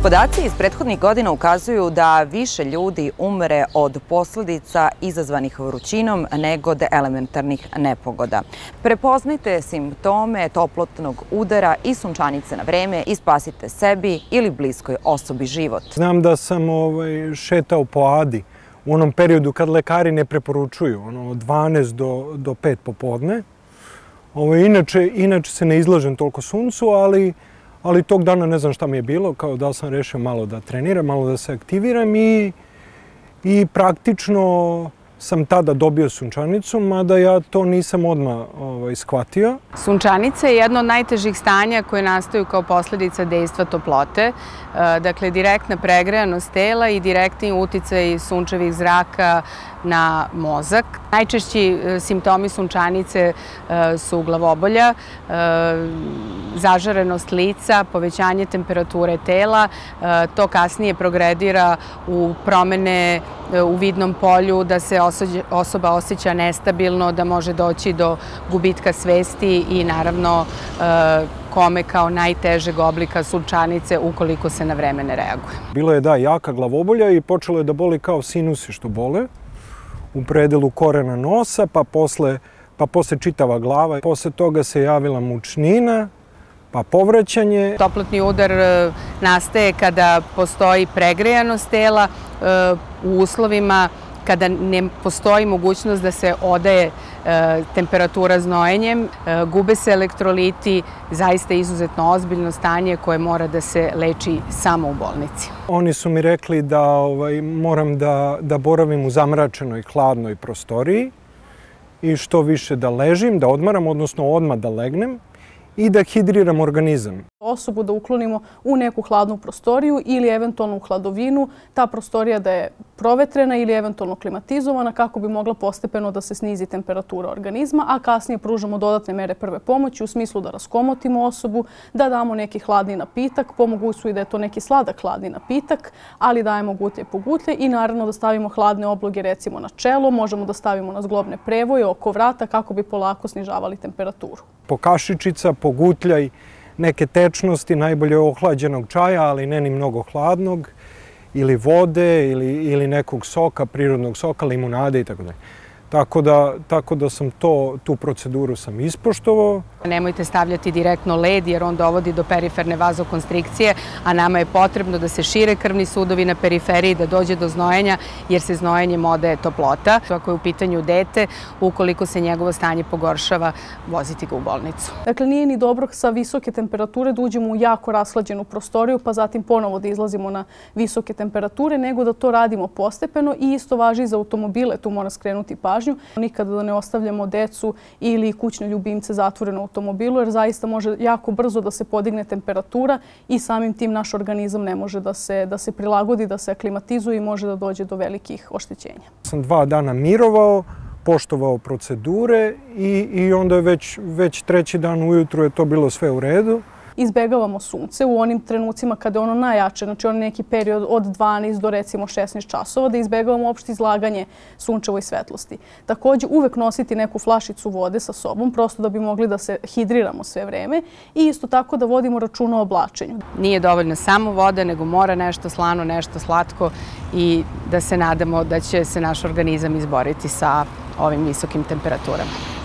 Podaci iz prethodnih godina ukazuju da više ljudi umre od posledica izazvanih vrućinom nego od elementarnih nepogoda. Prepoznajte simptome toplotnog udara i sunčanice na vreme i spasite sebi ili bliskoj osobi život. Znam da sam šetao po Adi u onom periodu kad lekari ne preporučuju, od 12 do 5 popodne. Inače se ne izlažem toliko suncu, ali tog dana ne znam šta mi je bilo, kao da sam rešio malo da treniram, malo da se aktiviram i praktično sam tada dobio sunčanicu, mada ja to nisam odmah shvatio. Sunčanica je jedno od najtežih stanja koje nastaju kao posledica dejstva toplote. Dakle, direktna pregrejanost tela i direktni uticaj sunčevih zraka na mozak. Najčešći simptomi sunčanice su glavobolja, zažarenost lica, povećanje temperature tela. To kasnije progredira u promene u vidnom polju, da se osoba osjeća nestabilno, da može doći do gubitka svesti i naravno kome kao najtežeg oblika sunčanice ukoliko se na vreme ne reaguje. Bilo je jaka glavobolja i počelo je da boli kao sinusi što bole u predelu korena nosa, pa posle čitava glava. Posle toga se javila mučnina, pa povraćanje. Toplotni udar nastaje kada postoji pregrejanost tela u uslovima kada ne postoji mogućnost da se odaje temperatura znojenjem, gube se elektroliti, zaista izuzetno ozbiljno stanje koje mora da se leči samo u bolnici. Oni su mi rekli da moram da boravim u zamračenoj, hladnoj prostoriji i što više da ležim, da odmaram, odnosno odmah da legnem i da hidriram organizam. Osobu da uklonimo u neku hladnu prostoriju ili eventualno u hladovinu, ta prostorija da je provetrena ili eventualno klimatizovana kako bi mogla postepeno da se snizi temperatura organizma, a kasnije pružamo dodatne mere prve pomoći u smislu da raskomotimo osobu, da damo neki hladni napitak, po mogućstvu i da je to neki sladak hladni napitak, ali dajemo gutlje po gutlje i naravno da stavimo hladne obloge recimo na čelo, možemo da stavimo na zglobne prevoje, oko vrata kako bi polako snižavali temperaturu. Po kašičica, po gutljaj, neke tečnosti, najbolje ohlađenog čaja, ali ne ni mnogo hladnog, ili vode, ili nekog soka, prirodnog soka, limunade itd. Tako da sam tu proceduru sam ispoštovao. Nemojte stavljati direktno led jer on dovodi do periferne vazokonstrikcije, a nama je potrebno da se šire krvni sudovi na periferiji, da dođe do znojenja jer se znojenjem odaje toplota. Ako je u pitanju dete, ukoliko se njegovo stanje pogoršava, voziti ga u bolnicu. Dakle, nije ni dobro sa visoke temperature da uđemo u jako rashlađenu prostoriju pa zatim ponovo da izlazimo na visoke temperature, nego da to radimo postepeno i isto važi i za automobile, tu mora skrenuti pažnju. Nikada da ne ostavljamo decu ili kućne ljubimce zatvoreno u automobilu jer zaista može jako brzo da se podigne temperatura i samim tim naš organizam ne može da se prilagodi, da se aklimatizuje i može da dođe do velikih oštećenja. Sam 2 dana mirovao, poštovao procedure i onda je već 3. dan ujutru je to bilo sve u redu. Izbegavamo sunce u onim trenucima kada je ono najjače, znači on neki period od 12 do recimo 16 časova, da izbegavamo uopšte izlaganje sunčevoj svetlosti. Također uvek nositi neku flašicu vode sa sobom, prosto da bi mogli da se hidriramo sve vreme i isto tako da vodimo računa o oblačenju. Nije dovoljno samo voda, nego mora nešto slano, nešto slatko i da se nadamo da će se naš organizam izboriti sa ovim visokim temperaturama.